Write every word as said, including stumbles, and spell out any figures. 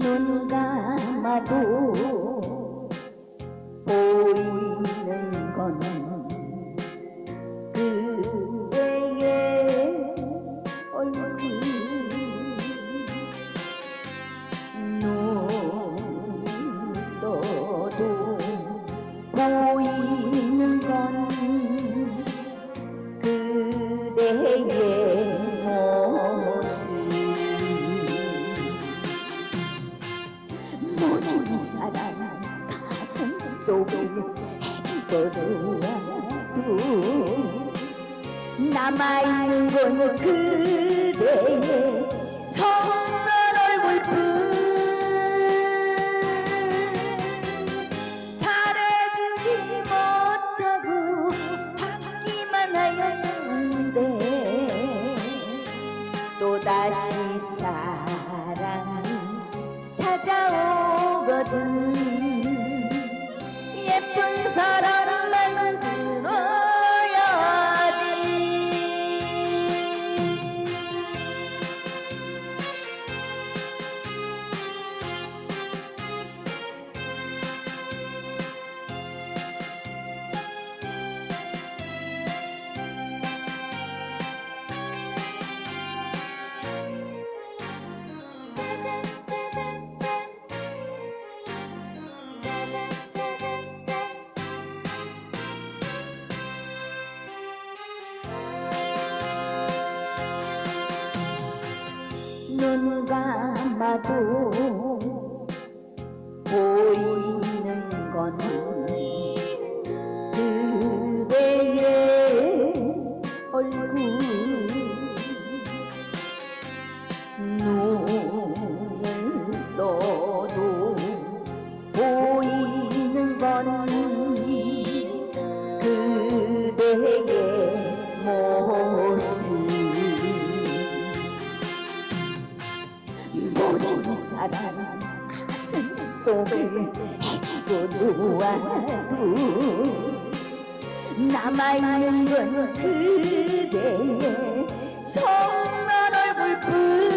눈 감아도 보이는 건 그대의 얼굴. 눈 떠도 보이는 건 그대의 모습. 모진 사랑 가슴 속에 해지고 누워도 남아있는 건 그대의 선한 얼굴뿐. 잘해주지 못하고 받기만 하였는데 또다시 사랑이 찾아오거든. 예쁜 사랑만 들어야지. 눈 감아도 보이는 건 그대의 얼굴. 눈을 떠도 보이는 건 그대의 모습. 모진 사랑 가슴 속에 해지고 누워도 남아있는 건 그대의 선한 얼굴뿐.